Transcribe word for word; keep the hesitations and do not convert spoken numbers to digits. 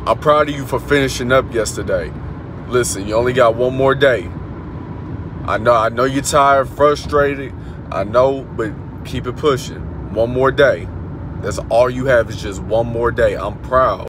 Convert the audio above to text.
I'm proud of you for finishing up yesterday. Listen, you only got one more day. I know, I know you're tired, frustrated. I know, but keep it pushing. One more day. That's all you have is just one more day. I'm proud.